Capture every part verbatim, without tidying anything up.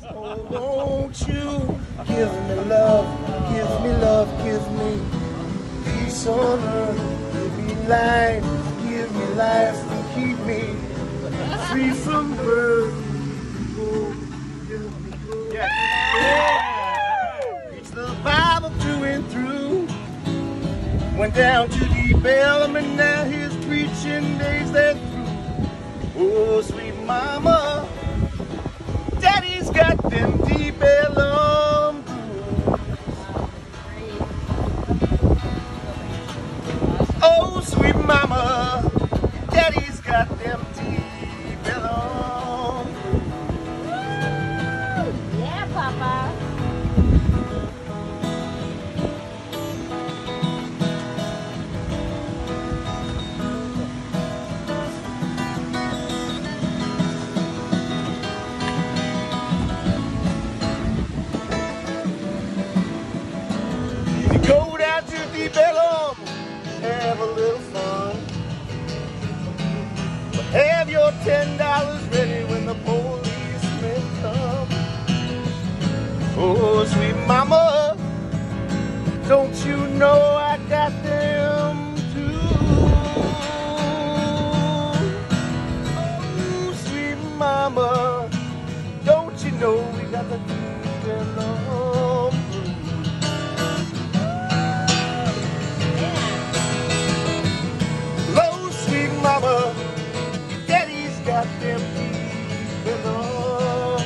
Oh, won't you give me love, give me love, give me peace on earth, give me life, give me life, and keep me free from birth. Oh, give me good. Yeah. It's the Bible through and through. Went down to deep element, now his preaching days they're through. Oh, sweet mama, daddy's got them deep elm blues. Oh, sweet mama, daddy's got them deep elm blues. Yeah, Papa. Go down to the Bellum, have a little fun. But have your ten dollars ready when the policemen come. Oh, sweet mama, don't you know I got them too? Oh, sweet mama, don't you know we got the deep Bellum? Mama, daddy's got them deep in love.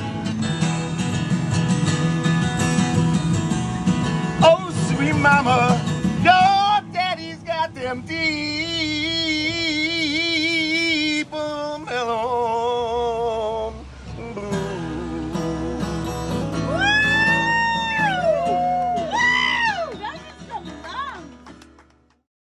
Oh, sweet mama,